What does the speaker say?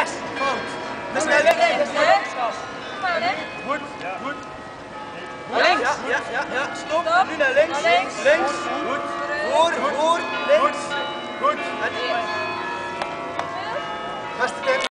rechts. Fout. Dus naar links. Kom aan, hè. Goed, goed. Links. Ja, stop. Nu naar links. Links. Links. Goed. Voor, links. Goed. Hier. Beste tijd.